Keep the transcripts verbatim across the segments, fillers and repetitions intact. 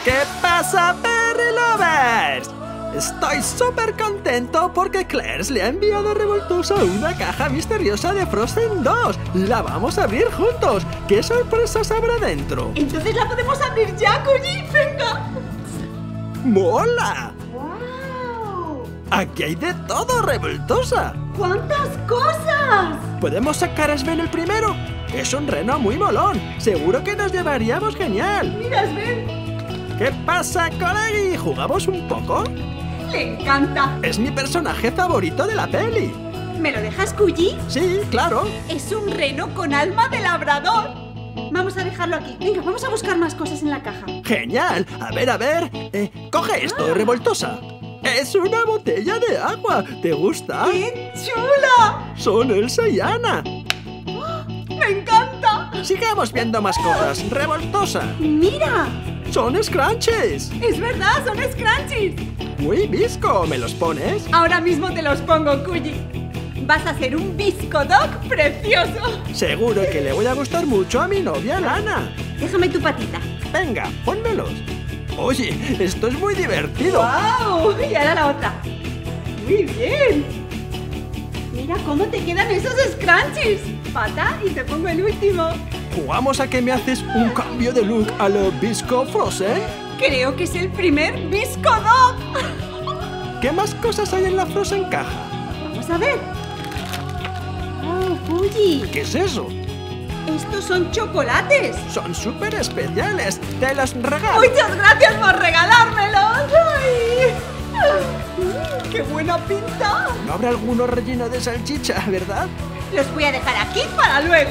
¿Qué pasa, Perry Lovers? Estoy súper contento porque Claire le ha enviado a Revoltosa una caja misteriosa de Frozen dos. La vamos a abrir juntos. ¿Qué sorpresas habrá dentro? Entonces la podemos abrir ya, Kuji. ¡Venga! ¡Mola! ¡Wow! Aquí hay de todo, Revoltosa. ¡Cuántas cosas! ¿Podemos sacar a Sven el primero? Es un reno muy molón. Seguro que nos llevaríamos genial. ¡Mira, Sven! ¿Qué pasa, colegui? ¿Jugamos un poco? ¡Le encanta! Es mi personaje favorito de la peli. ¿Me lo dejas, Kuji? Sí, claro. Es un reno con alma de labrador. Vamos a dejarlo aquí. Venga, vamos a buscar más cosas en la caja. ¡Genial! A ver, a ver. Eh, coge esto, Revoltosa. ¡Es una botella de agua! ¿Te gusta? ¡Qué chula! Son Elsa y Anna. ¡Me encanta! Sigamos viendo más cosas. Revoltosa. ¡Mira! Son Scrunchies. ¡Es verdad! ¡Son scrunchies! Muy visco. ¿Me los pones? Ahora mismo te los pongo, Kuji. Vas a hacer un Visco Dog precioso. Seguro que le voy a gustar mucho a mi novia Lana. Déjame tu patita. Venga, pónmelos. Oye, esto es muy divertido. ¡Wow! Y ahora la otra. ¡Muy bien! Mira cómo te quedan esos scrunchies. Pata y te pongo el último. ¿Jugamos a que me haces un cambio de look a lo Visco Frozen? Creo que es el primer Visco Dog. ¿Qué más cosas hay en la Frozen caja? Vamos a ver. ¡Oh, Kuji! ¿Qué es eso? Estos son chocolates. Son súper especiales. Te los regalo. ¡Muchas gracias por regalármelos! ¡Ay! Mm, ¡Qué buena pinta! No habrá alguno relleno de salchicha, ¿verdad? Los voy a dejar aquí para luego.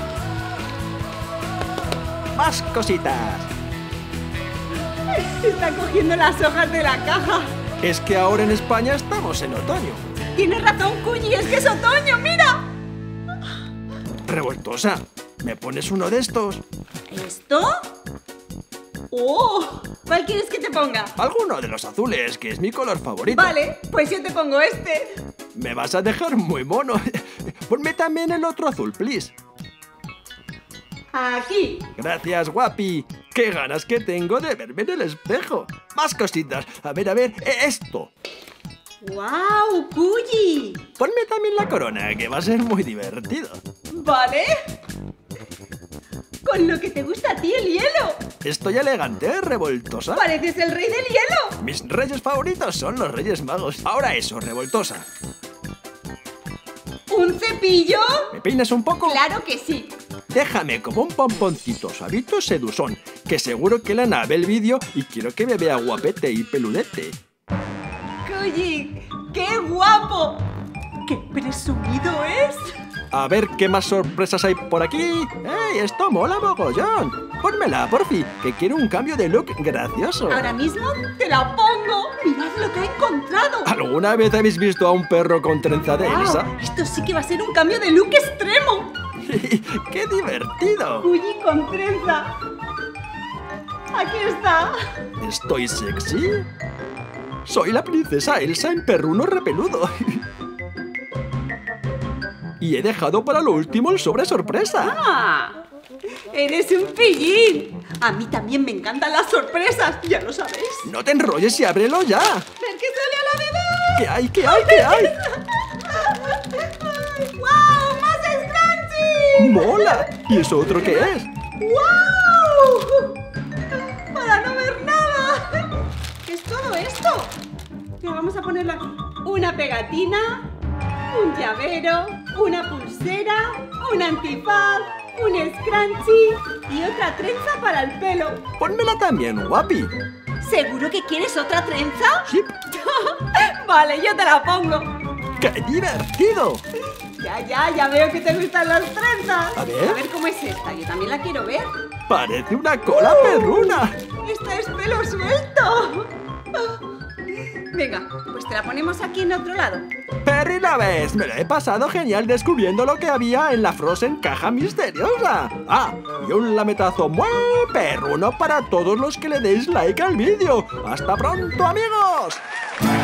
Más cositas. Está cogiendo las hojas de la caja. Es que ahora en España estamos en otoño. Tienes razón, Kuji, es que es otoño, mira. Revoltosa, ¿me pones uno de estos? ¿Esto? ¡Oh! ¿Cuál quieres que te ponga? Alguno de los azules, que es mi color favorito. Vale, pues yo te pongo este. Me vas a dejar muy mono. Ponme también el otro azul, please. Aquí. Gracias, guapi. Qué ganas que tengo de verme en el espejo. Más cositas. A ver, a ver, esto. ¡Wow, Kuji! Ponme también la corona, que va a ser muy divertido. Vale. Con lo que te gusta a ti el hielo. Estoy elegante, Revoltosa. Pareces el rey del hielo. Mis reyes favoritos son los Reyes Magos. Ahora eso, Revoltosa. ¿Un cepillo? ¿Me peinas un poco? Claro que sí. Déjame como un pomponcito suavito seduzón, que seguro que la nave el vídeo y quiero que me vea guapete y peludete. Kuji, ¡qué guapo! ¡Qué presumido es! A ver qué más sorpresas hay por aquí. ¡Ey, esto mola mogollón! Pónmela, porfi, que quiero un cambio de look gracioso. Ahora mismo te la pongo. ¡Mirad lo que he encontrado! ¿Alguna vez habéis visto a un perro con trenza de Elsa? Wow, esto sí que va a ser un cambio de look extremo. ¡Qué divertido! Kuji con trenza. Aquí está. ¿Estoy sexy? Soy la princesa Elsa en perruno repeludo. Y he dejado para lo último el sobre sorpresa. ¡Ah! ¡Eres un pillín! A mí también me encantan las sorpresas, ya lo sabéis. No te enrolles y ábrelo ya. ¡Ver que sale a la dedo! ¿Qué hay? ¿Qué hay? ¿Qué hay? ¡Wow! ¡Más scrunchies! ¡Mola! ¿Y eso otro qué es? ¡Wow! ¡Para no ver nada! ¿Qué es todo esto? Que vamos a ponerlo aquí. Una pegatina, un llavero, una pulsera, un antifaz, un scrunchie y otra trenza para el pelo. Pónmela también, guapi. ¿Seguro que quieres otra trenza? Sí. Vale, yo te la pongo. ¡Qué divertido! Ya, ya, ya veo que te gustan las trenzas. A ver. A ver cómo es esta, yo también la quiero ver. Parece una cola ¡Uh! perruna. ¡Esta es pelo suelto! Venga, pues te la ponemos aquí en otro lado. Perry Lovers, me lo he pasado genial descubriendo lo que había en la Frozen caja misteriosa. Ah, y un lametazo muy perruno para todos los que le deis like al vídeo. ¡Hasta pronto, amigos!